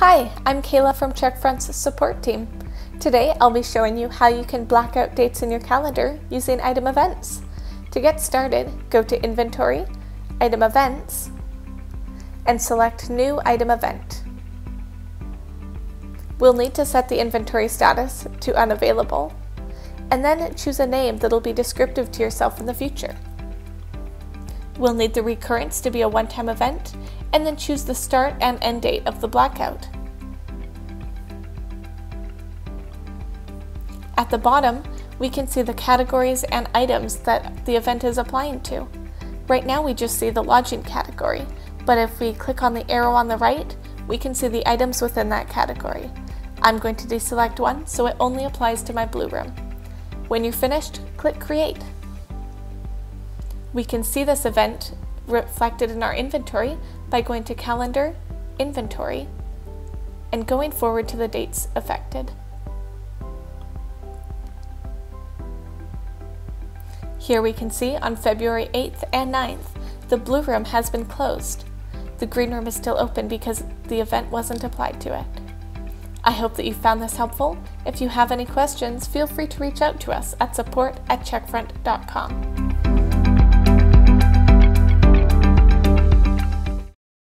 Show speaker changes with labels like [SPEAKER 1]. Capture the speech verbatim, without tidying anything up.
[SPEAKER 1] Hi, I'm Kaela from Checkfront's support team. Today I'll be showing you how you can black out dates in your calendar using item events. To get started, go to Inventory, Item Events, and select New Item Event. We'll need to set the inventory status to Unavailable, and then choose a name that'll be descriptive to yourself in the future. We'll need the recurrence to be a one-time event, and then choose the start and end date of the blackout. At the bottom, we can see the categories and items that the event is applying to. Right now we just see the lodging category, but if we click on the arrow on the right, we can see the items within that category. I'm going to deselect one so it only applies to my blue room. When you're finished, click Create. We can see this event reflected in our inventory by going to Calendar, Inventory, and going forward to the dates affected. Here we can see on February eighth and ninth, the blue room has been closed. The green room is still open because the event wasn't applied to it. I hope that you found this helpful. If you have any questions, feel free to reach out to us at support at checkfront dot com.